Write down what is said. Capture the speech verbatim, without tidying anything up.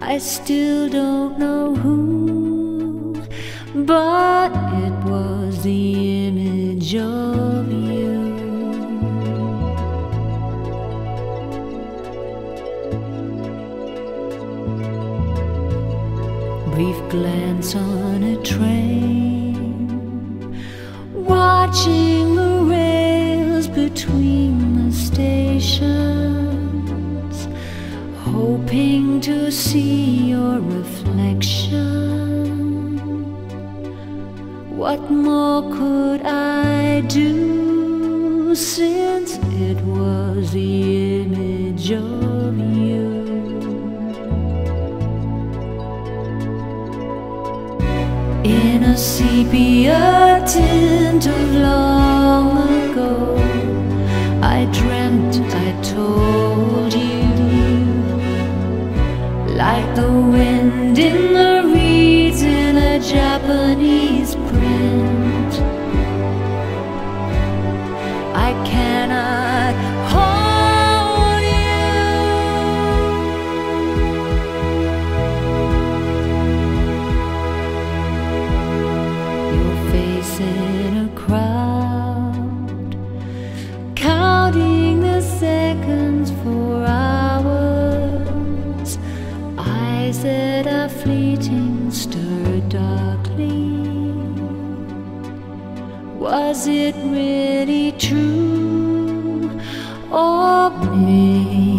I still don't know who, but it was the image of you. Brief glance on a train, watching the rails between the stations, hoping to see your reflection. What more could I do, since it was the image of you? In a sepia tint of long ago, I dreamt I told you, like the wind in the reeds in a Japanese print. I cannot hold you. Your face in a crowd, counting the seconds for hours. Eyes that are fleeting, stirred darkly. Was it really true, or maybe